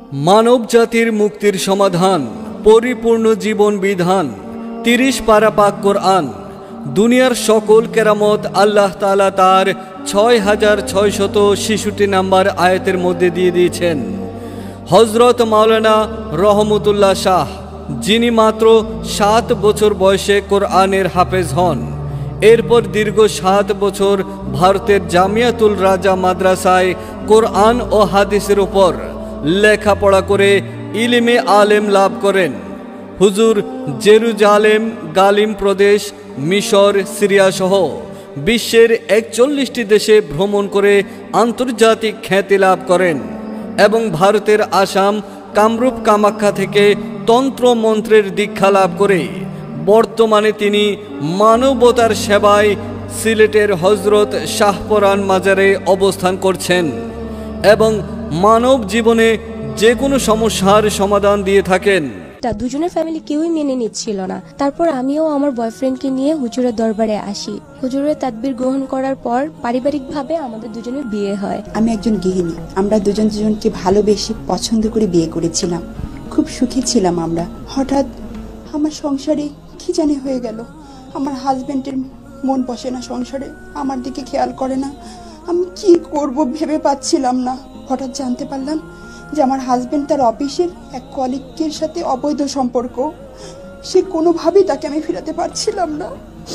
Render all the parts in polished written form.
মানব জাতির মুক্তির সমাধান, পরিপূর্ণ জীবন বিধান, 30 পারা পাক কোরআন। দুনিয়ার সকল কেরামত আল্লাহ তাআলা তার 6666 নাম্বার আয়াতের মধ্যে দিয়ে দিয়েছেন। হযরত মাওলানা রহমতুল্লাহ শাহ, যিনি মাত্র 7 বছর বয়সে কোরআনের হাফেজ হন, এরপর দীর্ঘ 7 বছর ভারতের জামিয়াতুল রাজা মাদ্রাসায় কোরআন ও হাদিসের উপর লেখাপড়া করে ইলমে আলেম লাভ করেন। হুজুর জেরুজালেম, গালিম প্রদেশ, মিশর, সিরিয়া সহ বিশ্বের 41টি দেশে ভ্রমণ করে আন্তর্জাতিক খ্যাতি লাভ করেন এবং ভারতের আসাম, কামরূপ, কামাখ্যা থেকে তন্ত্র মন্ত্রের দীক্ষা লাভ করে বর্তমানে তিনি মানবতার সেবায় সিলেটের হজরত শাহপরান মাজারে অবস্থান করছেন এবং মানব জীবনে যে কোনো সমস্যার সমাধান দিয়ে থাকেন। দুজনের ফ্যামিলি কেউই মেনে নিচ্ছিল না। তারপর আমিও আমার বয়ফ্রেন্ডকে নিয়ে হুজুরের দরবারে আসি। হুজুরের তাদবির গ্রহণ করার পর পারিবারিকভাবে আমাদের দুজনের বিয়ে হয়। আমি একজন গৃহিণী, আমরা দুজনকে ভালোবেসে পছন্দ করে বিয়ে করেছিলাম। খুব সুখী ছিলাম আমরা। হঠাৎ আমার সংসারে কি জানি হয়ে গেল। আমার হাজবেন্ডের মন বসে না সংসারে, আমার দিকে খেয়াল করে না। আমি কি করব ভেবে পাচ্ছিলাম না। হঠাৎ জানতে পারলাম যে আমার হাজবেন্ড তার অফিসের এক কলিগের সাথে অবৈধ সম্পর্ক। সে কোনোভাবেই তাকে আমি ফেরাতে পারছিলাম না।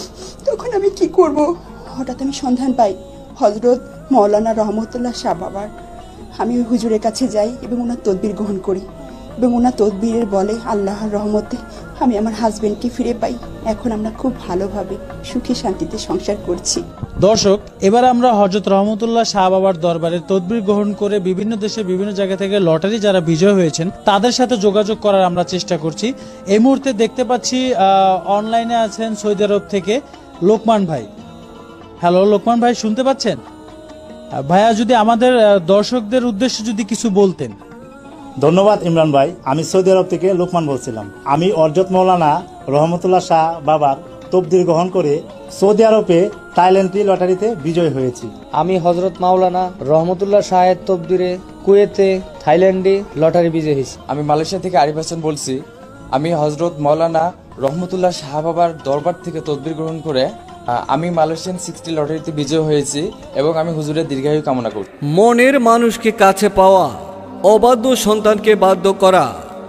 তখন আমি কি করব? হঠাৎ আমি সন্ধান পাই হযরত মাওলানা রহমতুল্লাহ শাহ বাবার। আমি ওই হুজুরের কাছে যাই এবং ওনার তদবির গ্রহণ করি এবং ওনার তদবিরের বলে আল্লাহর রহমতে আমি আমার হাজবেন্ডকে ফিরে পাই। এখন আমরা খুব ভালোভাবে সুখী শান্তিতে সংসার করছি। দর্শক, এবার আমরা হযরত রহমতুল্লাহ শাহ বাবার দরবারে তদবির গ্রহণ করে বিভিন্ন দেশে বিভিন্ন জায়গা থেকে লটারি যারা বিজয় হয়েছেন তাদের সাথে যোগাযোগ করার আমরা চেষ্টা করছি। এই মুহূর্তে দেখতে পাচ্ছি অনলাইনে আছেন সৌদি আরব থেকে লোকমান ভাই। হ্যালো লোকমান ভাই, শুনতে পাচ্ছেন? ভাইয়া, যদি আমাদের দর্শকদের উদ্দেশ্যে যদি কিছু বলতেন। ধন্যবাদ ইমরান ভাই। আমি সৌদি আরব থেকে লোকমান বলছিলাম। আমি হযরত মাওলানা রহমতুল্লাহ শাহ বাবার তদবির গ্রহণ করে সৌদি আরবে থাইল্যান্ড লটারিতে বিজয় হয়েছি। আমি হযরত মাওলানা রহমতুল্লাহ শাহের তদবিরে কুয়েতে, থাইল্যান্ডে লটারি বিজয় হয়েছি। আমি মালয়েশিয়া থেকে আরিফ হাসান বলছি। আমি হযরত মাওলানা রহমতুল্লাহ শাহ বাবার দরবার থেকে তদবির গ্রহণ করে আমি মালয়েশিয়ান 60 লটারিতে বিজয় হয়েছি এবং আমি হুজুরের দীর্ঘায়ু কামনা করি। মনের মানুষকে কাছে পাওয়া, অবাধ্য সন্তানকে বাধ্য করা।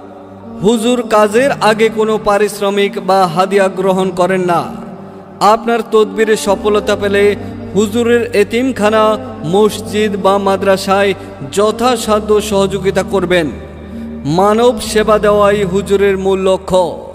হুজুর কাজের আগে কোনো পারিশ্রমিক বা হাদিয়া গ্রহণ করেন না। আপনার তদবিরে সফলতা পেলে হুজুরের এতিমখানা, মসজিদ বা মাদ্রাসায় যথাসাধ্য সহযোগিতা করবেন। মানব সেবা দেওয়াই হুজুরের মূল লক্ষ্য।